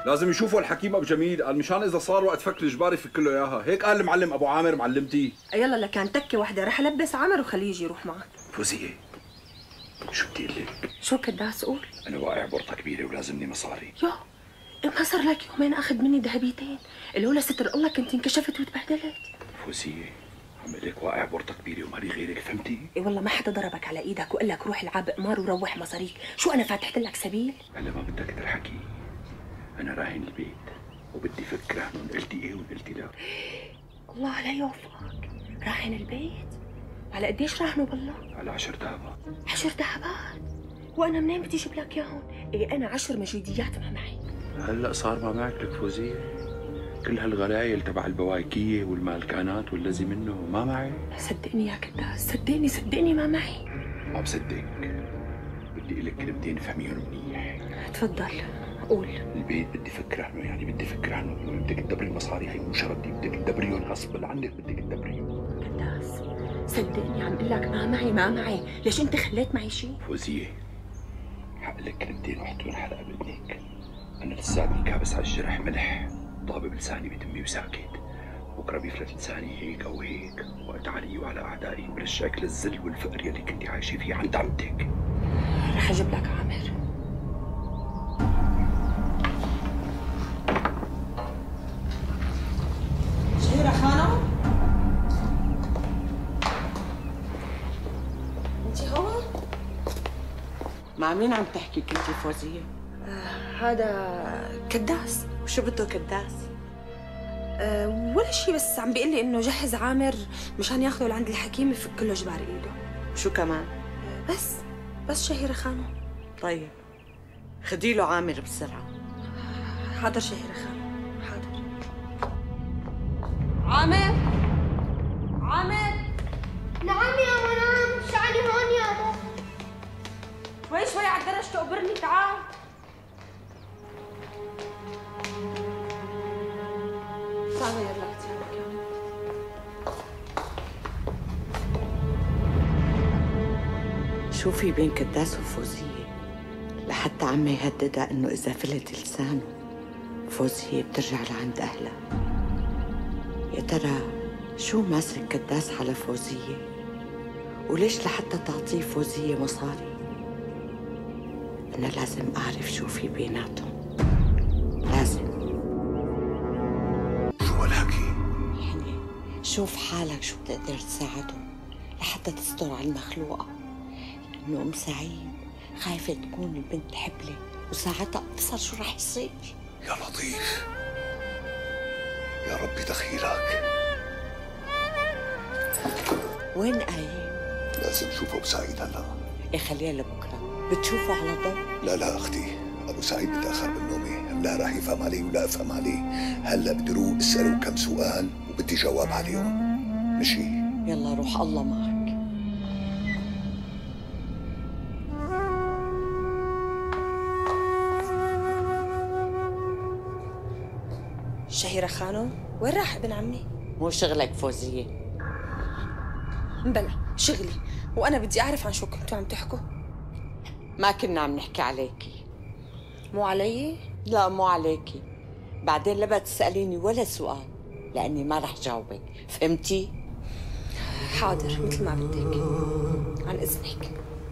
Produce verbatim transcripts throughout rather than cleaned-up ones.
لازم يشوفوا الحكيم ابو جميل، قال مشان اذا صار وقت فك الجبار يفك له اياها، هيك قال المعلم ابو عامر معلمتي. يلا لكان تكه وحده، رح البس عامر وخليه يجي يروح معك. فوزيه شو بدي اقول لك؟ شو كداس قول؟ انا واقع بورطه كبيره ولازمني مصاري. يو ما صار لك يومين اخذ مني ذهبيتين، الاولى ستر الله كنت انكشفت وتبهدلت. فوزيه عم لك واقع بورطه كبيره ومالي غيرك، فهمتي؟ اي والله ما حدا ضربك على ايدك وقال لك روح العب قمار وروح مصاريك، شو انا فاتحت لك سبيل؟ هلا ما بدك تضحكي، انا راهن البيت وبدي فك رهن، قلتي ايه وقلتي لا. الله لا يوفقك، راهن البيت؟ على قديش راهنوا بالله؟ على عشر ذهبات. عشر ذهبات؟ وانا منين بدي اجيب لك اياهم؟ ايه انا عشر مجوديات ما معي. هلا صار ما معك لك فوزيه؟ كل هالغلايل تبع البواكيه والمالكانات والذي منه ما معي؟ صدقني يا كداس، صدقني صدقني ما معي. ما بصدقك، بدي لك كلمتين فهميهم منيح. تفضل قول. البيت بدي فك رهنه، يعني بدي فك رهنه، بدك تدبري المصاري، هي مو شرطي، بدك تدبريهم غصب عنك، بدك تدبريهم. كداس صدقني عم اقول لك ما معي ما معي، ليش انت خليت معي شيء؟ فوزيه حق لك كلمتين وحطون حلقه باذنك، انا لساتني كابس على الجرح ملح، ضابب لساني بتمي وساكت، بكره بيفلت لساني هيك او هيك، وقت علي وعلى اعدائي برجعك للذل والفقر يلي كنتي عايشه فيه عند عمتك. رح اجيب لك عامر. شهيرة خانم؟ انت هون؟ مع مين عم تحكي كنتي فوزية؟ آه هذا كداس. وشو بده كداس؟ أه ولا شيء، بس عم بيقول لي انه جهز عامر مشان ياخذه لعند الحكيم يفك له جبار ايده. وشو كمان؟ أه بس بس شهيرة خانم. طيب خدي له عامر بسرعة. حاضر شهيرة خانم حاضر. عامر عامر. نعم يا منام، شعني هون يا ماما. شوي شوي على الدرج تقبرني، تعال. تعال غير لك ثيابك يا عم. شو في بين كداس وفوزية لحتى عم يهددها انه اذا فلت لسانه فوزية بترجع لعند اهلها؟ يا ترى شو ماسك كداس على فوزية؟ وليش لحتى تعطيه فوزية مصاري؟ أنا لازم أعرف شو في بيناتهم، لازم. شو هالحكي؟ يعني شوف حالك شو بتقدر تساعده لحتى تستر على المخلوقة، لأنه أم سعيد خايفة تكون البنت حبلة وساعتها ابصر شو رح يصير. يا لطيف يا ربي دخيلك. وين قايم؟ لازم شوف ابو سعيد هلا. إيه خليها لبكره، بتشوفه على ضوء؟ لا لا اختي، ابو سعيد متاخر من نومي، لا راح يفهم علي ولا افهم عليه. هلا بدي روح اساله كم سؤال وبدي جواب عليهم. مشي؟ يلا روح الله معك. شهيرة خانم وين راح ابن عمي؟ مو شغلك فوزية. بلا شغلي، وانا بدي اعرف عن شو كنتوا عم تحكوا. ما كنا عم نحكي عليكي. مو علي؟ لا مو عليكي، بعدين لا تسأليني ولا سؤال لأني ما رح جاوبك، فهمتي؟ حاضر مثل ما بدك، عن إذنك.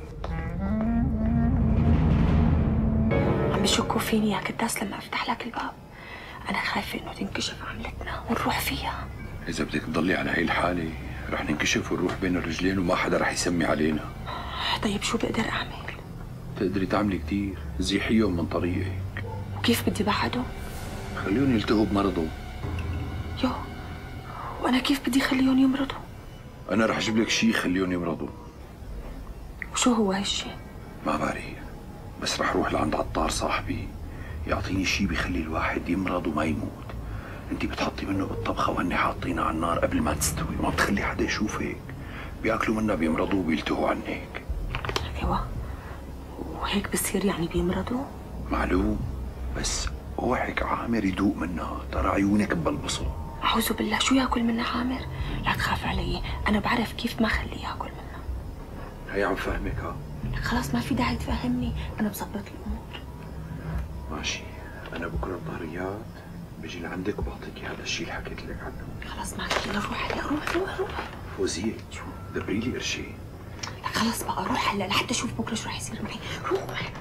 عم بشكوا فيني يا كداس لما أفتح لك الباب، أنا خايفة إنه تنكشف عملتنا ونروح فيها. إذا بدك تضلي على هي الحالة رح ننكشف ونروح بين الرجلين وما حدا رح يسمي علينا. طيب شو بقدر أعمل؟ تقدري تعملي كتير، زيحيهم من طريقك. وكيف بدي بعده؟ خليهم يلتهوا بمرضه. يو وأنا كيف بدي خليهم يمرضوا؟ أنا رح أجيب لك شيء يخليهم يمرضوا. وشو هو هالشيء؟ ما بعرف، بس رح روح لعند عطار صاحبي يعطيني شيء بيخلي الواحد يمرض وما يموت. انت بتحطي منه بالطبخه وهني حاطينها على النار قبل ما تستوي، ما بتخلي حدا يشوفك، بياكلوا منها بيمرضوا وبيلتهوا عنك. ايوه وهيك بصير يعني بيمرضوا؟ معلوم، بس اوعك عامر يدوق منها، ترى عيونك ببلبصوا. اعوذ بالله، شو ياكل منها عامر؟ لا تخاف علي، انا بعرف كيف ما خليه ياكل منها. هي عم فهمك ها؟ خلاص ما في داعي تفهمني، انا بظبط الامور. ماشي، انا بكره الظهريات بيجي لعندك وبعطيكي هذا الشيء اللي حكيت لك عنه. خلص معك، يلا روح هلا، روح روح روح. فوزية شو؟ دبري لي قرشي. لك خلص بقى روح هلا لحتى اشوف بكره شو رح يصير معي، روح.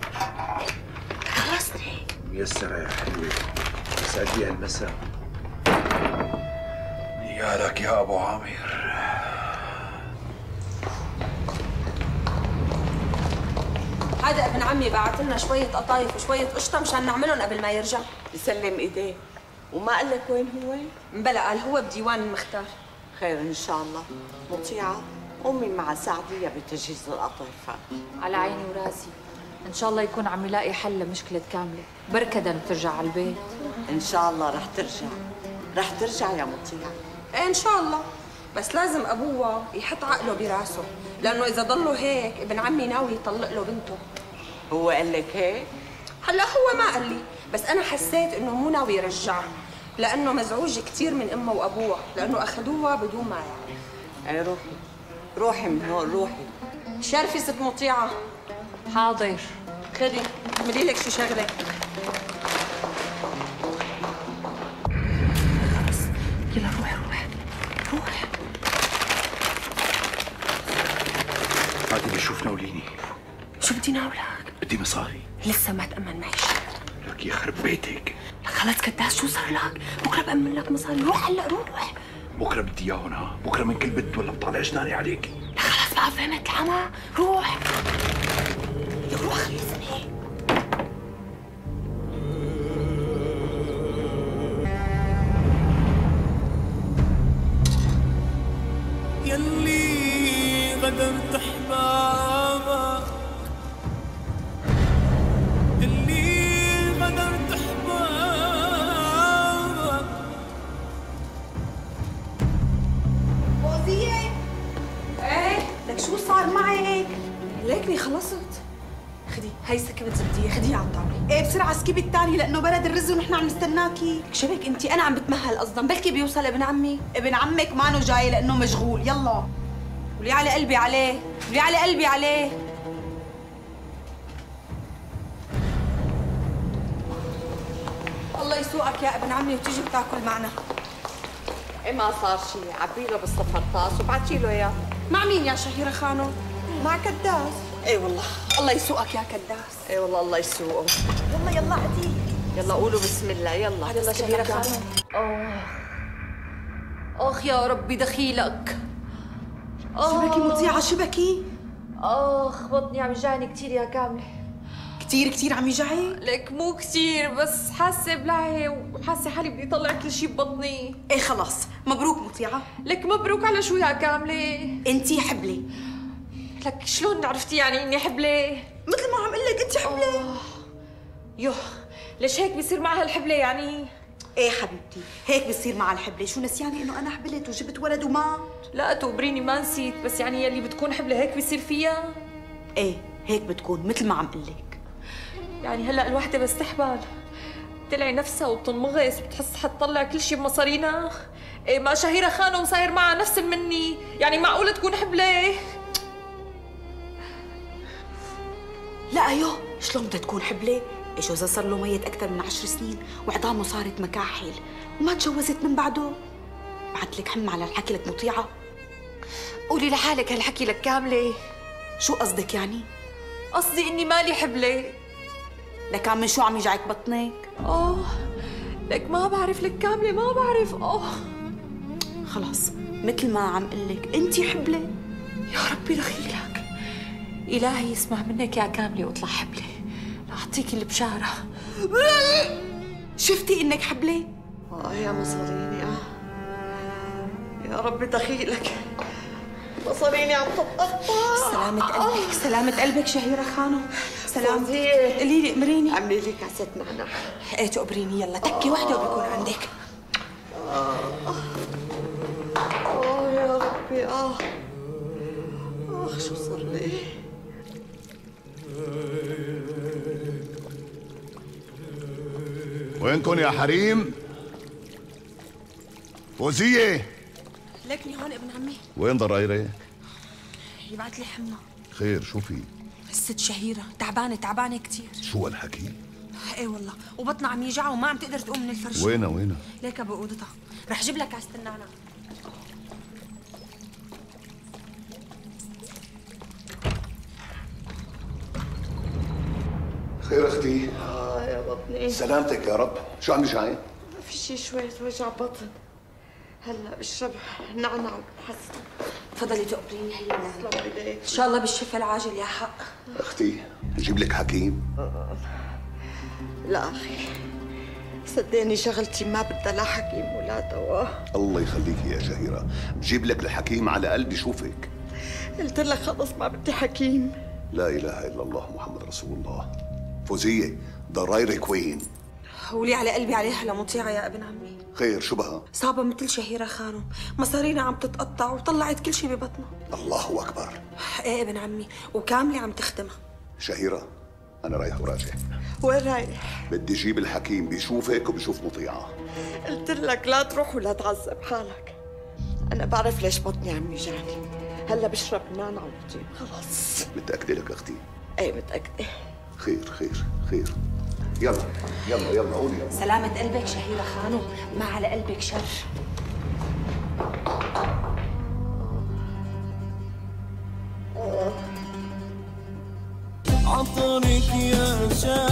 خلصني. ميسرة يا حلوة، يسعد لي هالمساء. نيالك يا ابو عامر. هذا ابن عمي بعت لنا شوية قطايف وشوية قشطة مشان نعملهم قبل ما يرجع. يسلم ايديه. وما قال لك وين هو؟ بلا، قال هو بديوان المختار. خير ان شاء الله. مطيعة امي مع سعدية بتجهيز القطايف. على عيني وراسي. ان شاء الله يكون عم يلاقي حل لمشكلة كاملة، بركدا بترجع على البيت. ان شاء الله رح ترجع، رح ترجع يا مطيعة. ايه ان شاء الله، بس لازم ابوها يحط عقله براسه، لانه اذا ضلوا هيك ابن عمي ناوي يطلق له بنته. هو قال لك هيك؟ هلا هو ما قال لي، بس انا حسيت انه مو ناوي يرجعها، لانه مزعوج كثير من امها وابوها، لانه اخذوها بدون ما يعني. ايه روحي، روحي من هون روحي. شرفي ست مطيعة. حاضر. خدي اعملي لك شي شغله. خلص يلا روح روح روح. عادي بشوف ناوليني. شو بدي ناولك؟ بدي مصاري. لسه ما تأمن معي شيء. لك يخرب بيتك. لك خلص كداس، شو صار لك؟ بكره بأمن لك مصاري، روح هلا روح. بكره بدي اياهم ها، بكره من كل بنت ولا بطلع جناني عليك. لك خلص بقى فهمت العمى، روح. يا روح خلصني. يلي غدرت احبابك، يلي غدرت احبابك. فوزية ايه لك شو صار معك؟ ليكني خلصت. خدي هاي سكبت زبدية، خديها على الطاولة. ايه بسرعة سكبي الثاني لأنه برد الرز ونحن عم نستناكي. شبك انت، أنا عم بتمهل قصدا، بلكي بيوصل ابن عمي. ابن عمك مانو جاي لأنه مشغول، يلا. ولي على قلبي عليه، ولي على قلبي عليه. الله يسوقك يا ابن عمي وتيجي بتاكل معنا. ايه ما صار شيء، عبي له بالصفرطاس وبعتي له اياه. مع مين يا شهيرة خانم؟ مع كداس. ايه والله الله يسوقك يا كداس. ايه والله الله يسوقه. يلا يلا عدي. يلا قولوا بسم الله يلا. يلا شهيرة خانم. آه آخ يا ربي دخيلك. شبكي مطيعة شبكي؟ آخ بطني عم يوجعني كثير يا كاملة. كثير كثير عم يجعي؟ لك مو كثير، بس حاسة بلعي وحاسة حالي بدي طلع كل شيء ببطني. ايه خلاص، مبروك مطيعة. لك مبروك على شو يا كاملة؟ انتي حبلة. لك شلون عرفتي يعني اني حبلة؟ مثل ما عم قلك انتي حبلة. آه. يوه ليش هيك بيصير معها الحبلة يعني؟ ايه حبيبتي، هيك بصير مع الحبلة، شو نسياني انه انا حبلت وجبت ولد ومات؟ لا تقبريني ما نسيت، بس يعني يلي بتكون حبلة هيك بيصير فيها؟ ايه هيك بتكون مثل ما عم قلك. يعني هلا الوحدة بس تحبل بتلعي نفسها وبتنمغص وبتحس حتطلع كل شيء بمصارينا. إيه ما شهيرة خانم صاير معها نفس مني، يعني معقولة تكون حبلة؟ لا يو، شلون بدها تكون حبلة؟ جوزها صار له ميت أكثر من عشر سنين وعظامه صارت مكاحل وما تجوزت من بعده. بعت لك حم على الحكي لك مطيعة. قولي لحالك هالحكي لك كاملة. شو قصدك يعني؟ قصدي إني مالي حبلة. لك عم من شو عم يجعك بطنك؟ آه لك ما بعرف لك كاملة، ما بعرف. آه خلاص مثل ما عم قلك أنتِ حبلة. يا ربي دخيلك، إلهي يسمع منك يا كاملة واطلع حبلة لأعطيك البشارة. شفتي إنك حبلة؟ آه يا مصاريني آه يا ربي دخيلك، مصاريني عم تتقطع. سلامة قلبك، سلامة قلبك شهيرة خانم، سلامتك. فوزية. قولي لي امريني. عملي لي كاسة نعناع. ايه تقبريني يلا، تكي وحدة وبكون عندك. آه آه يا ربي آه آخ شو صار لي؟ وينكن يا حريم؟ فوزية لكني هون ابن عمي. وين ضرايرة؟ يبعت لي حمى. خير شو في؟ الست شهيرة تعبانة تعبانة كثير. شو هالحكي؟ ايه والله، وبطنها عم يجعها وما عم تقدر تقوم من الفرش. وينها وينها؟ ليك بأوضتها. رح جيب لك كاسة النعناع. خير اختي؟ اه يا بطني. سلامتك يا رب. شو عم يجعك؟ ما في شي، شوية وجع بطن. هلا بشرب نعناع وبحسن. تفضلي تقبريني هي. تسلم ايديك. ان شاء الله بالشفاء العاجل يا حق. اختي نجيب لك حكيم؟ لا اخي، صدقني شغلتي ما بدها لا حكيم ولا دواء. الله يخليكي يا شهيرة، بجيب لك الحكيم على قلبي شوفك. قلت لك خلص ما بدي حكيم. لا اله الا الله محمد رسول الله. فوزية ضرايرك وين؟ ولي على قلبي عليها لمطيعة يا ابن عمي. خير شو بها؟ صعبة مثل شهيرة خانم، مصارينا عم تتقطع وطلعت كل شي ببطنها. الله اكبر. ايه ابن عمي، وكاملة عم تخدمها. شهيرة انا رايح وراجع. وين رايح؟ بدي اجيب الحكيم بيشوفك وبيشوف مطيعة. قلت لك لا تروح ولا تعذب حالك. انا بعرف ليش بطني عم يجعني. هلا بشرب نعناع وبطيب خلاص. متأكدة لك اختي؟ ايه متأكدة. خير خير خير. يلا يلا يلا قولي يلا. سلامة قلبك شهيرة خانم، ما على قلبك شر. عطرك يا شهيرة